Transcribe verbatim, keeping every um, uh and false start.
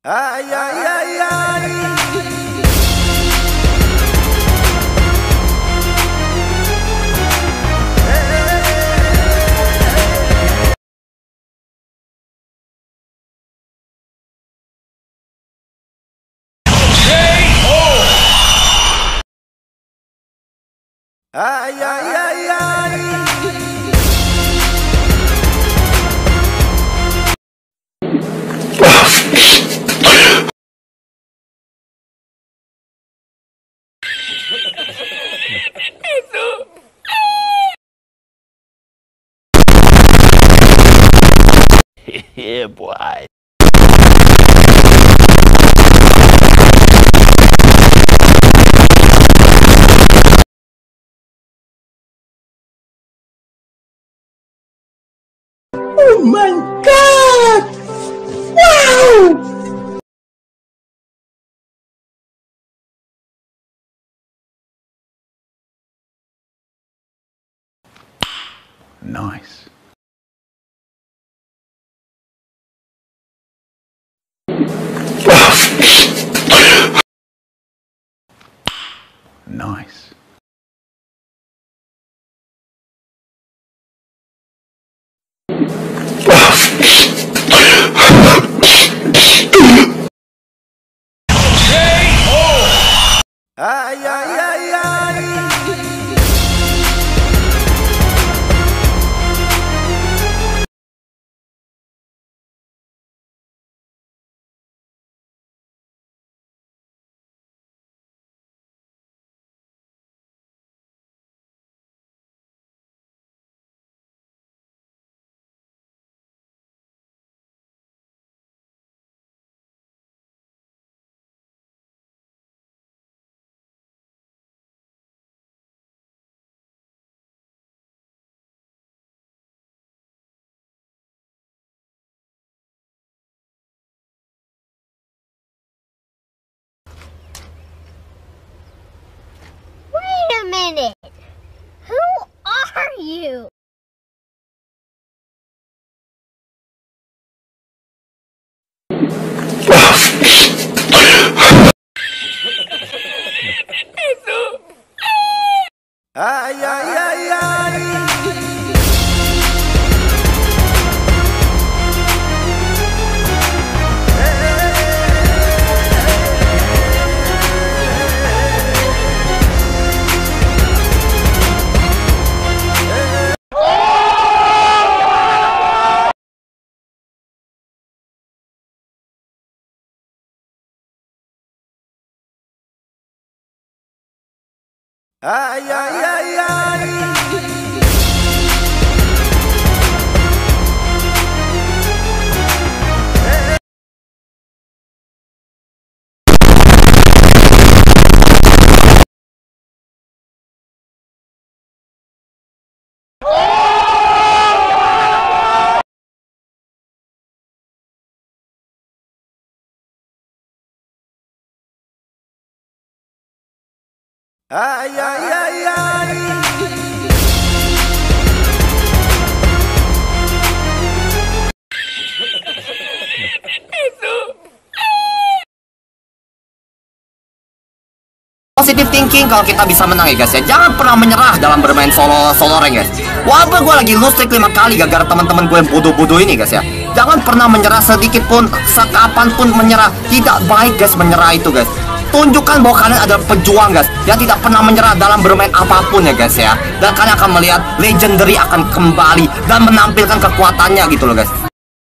Ay, ay, ay, ay. Ay, ay, ay, ay. Yeah, boy. Oh my God! Wow! Nice. Nice. Ay, ay, ay, ay. Wait a minute! Who are you? Ay, ay, ay, ay. Ay, ay, ay, ay. Ay, ay, ay, ay. Positive thinking kalau kita bisa menang ya guys ya. Jangan pernah menyerah dalam bermain solo solo rank guys. Walaupun gue lagi lose streak lima kali gara-gara teman-teman gue yang bodoh-bodoh ini guys ya. Jangan pernah menyerah sedikit pun, sekapan pun menyerah. Tidak baik guys menyerah itu guys. Tunjukkan bahwa kalian adalah pejuang guys, yang tidak pernah menyerah dalam bermain apapun ya guys ya. Dan kalian akan melihat legendary akan kembali dan menampilkan kekuatannya gitu loh guys.